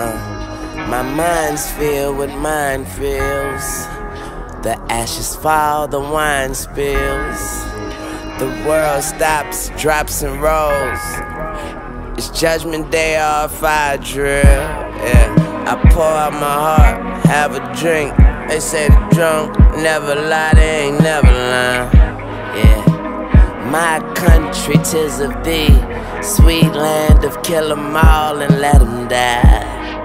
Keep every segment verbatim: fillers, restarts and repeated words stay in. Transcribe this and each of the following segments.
Uh, my mind's filled with minefields. The ashes fall, the wine spills. The world stops, drops and rolls. It's judgment day or a fire drill. Yeah, I pour out my heart, have a drink. They say the drunk never lie, they ain't never lying. Yeah, my country, 'tis of thee, sweet land of kill 'em all and let 'em die.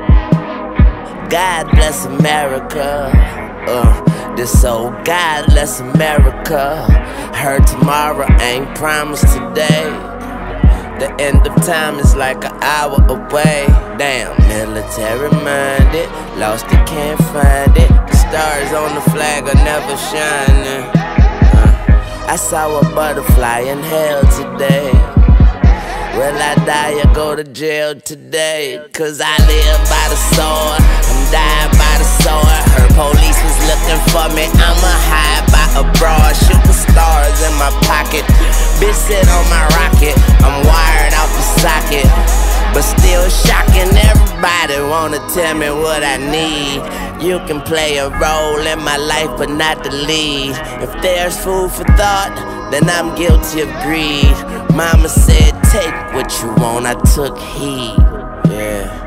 God bless America. Uh, this old God bless America. Heard tomorrow ain't promised today. The end of time is like an hour away. Damn, military minded, lost it, can't find it. The stars on the flag are never shining. uh, I saw a butterfly in hell today. Will I die or go to jail today? Cause I live by the sword, I'm dying by the sword. Heard police was looking for me, I'ma hide by a broad. Shooting stars in my pocket, bitch sit on my rocket. I'm wired out the socket, but still shocking. Everybody wanna tell me what I need. You can play a role in my life but not the lead. If there's food for thought, then I'm guilty of greed. Mama said take what you want, I took heed. Yeah.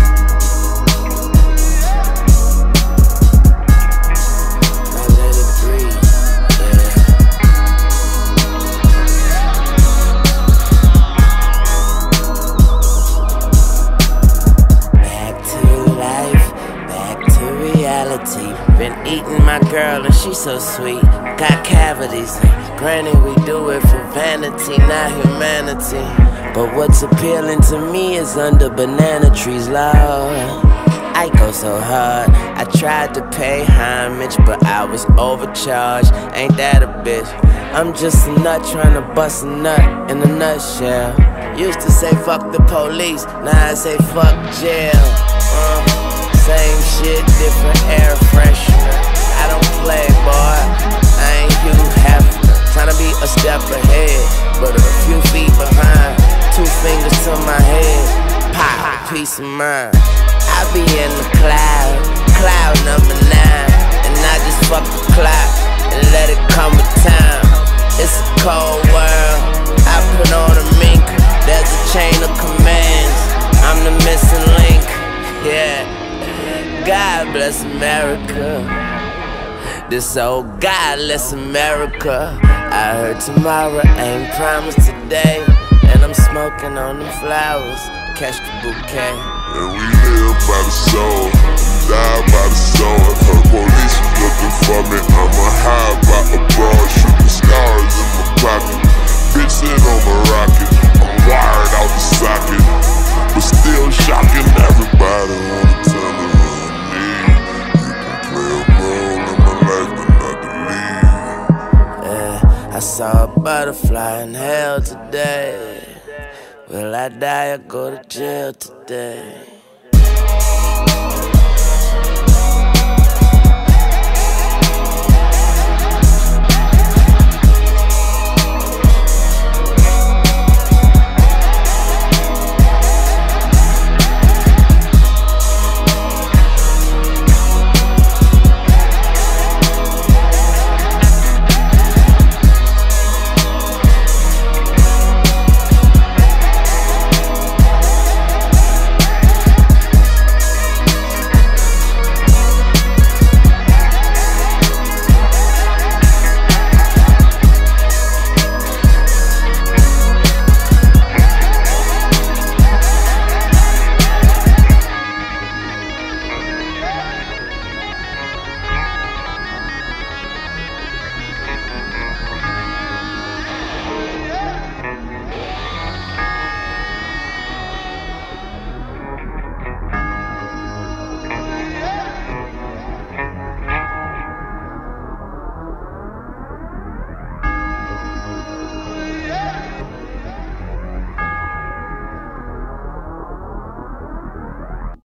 Been eating my girl and she so sweet. Got cavities, granny we do it for vanity, not humanity. But what's appealing to me is under banana trees, Lord. I go so hard, I tried to pay homage, but I was overcharged. Ain't that a bitch? I'm just a nut trying to bust a nut in a nutshell. Used to say fuck the police, now I say fuck jail. uh. Same shit, different air freshener. I don't play, boy, I ain't Hugh Hefner. Tryna be a step ahead, but a few feet behind. Two fingers to my head, pop, peace of mind. I be in the cloud, cloud number nine. And I just fuck the clock and let it come with time. It's a cold world, I put on a mink. There's a chain of commands, I'm the missing link. Yeah, God bless America. This old godless America. I heard tomorrow ain't promised today, and I'm smoking on them flowers. Catch the bouquet. And we live by the soul, die by the sword. Her police was looking for me, I'ma hide by a broad. Shooting stars in my pocket, bitch sit on my rocket. I'm wired out the socket, but still shocking. Everybody wanna tell me I saw a butterfly in hell today. Will I die or go to jail today?